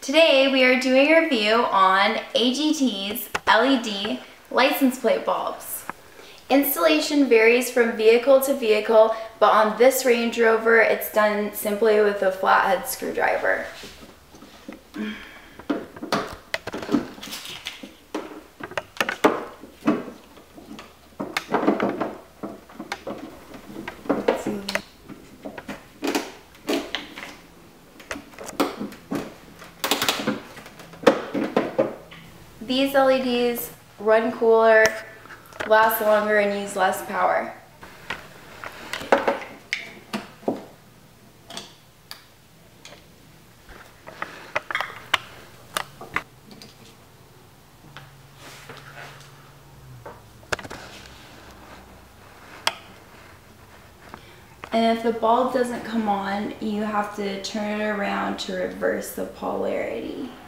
Today we are doing a review on AGT's LED license plate bulbs. Installation varies from vehicle to vehicle, but on this Range Rover it's done simply with a flathead screwdriver. These LEDs run cooler, last longer, and use less power. And if the bulb doesn't come on, you have to turn it around to reverse the polarity.